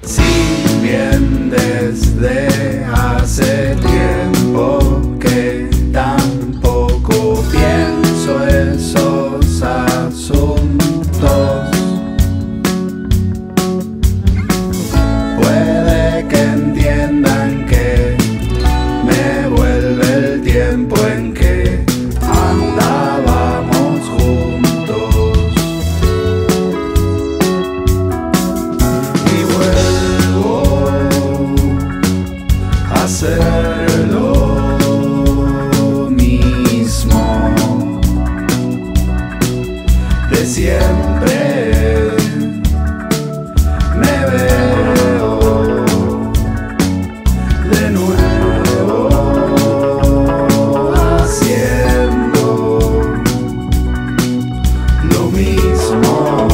Si bien desde hace tiempo que tampoco pienso esos asuntos, puede que entiendan que me vuelve el tiempo en que andábamos juntos y vuelvo a hacer lo mismo de siempre. Me veo de nuevo haciendo lo mismo.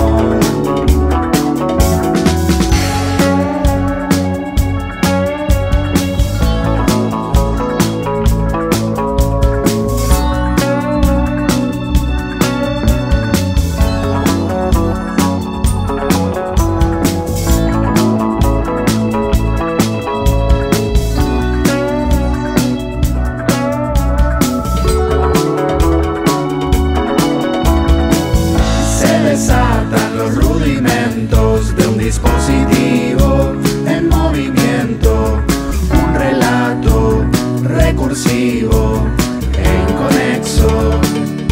Desatan los rudimentos de un dispositivo en movimiento, un relato recursivo e inconexo.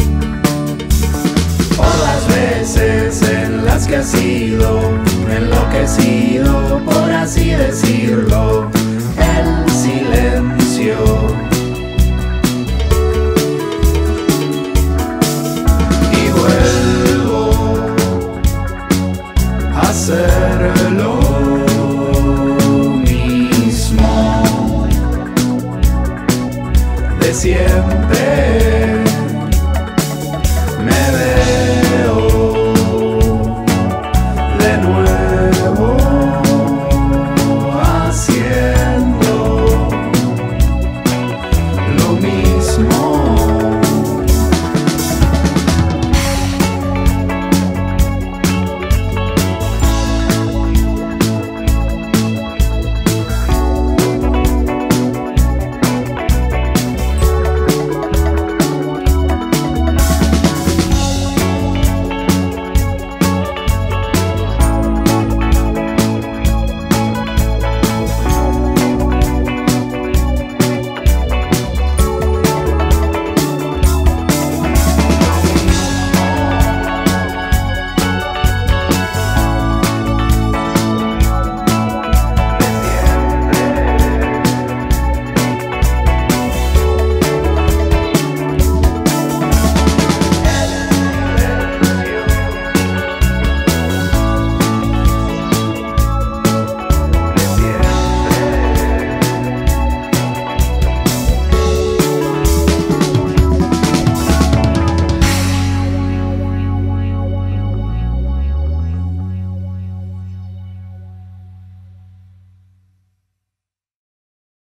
Por las veces en las que has sido enloquecido, por así decirlo,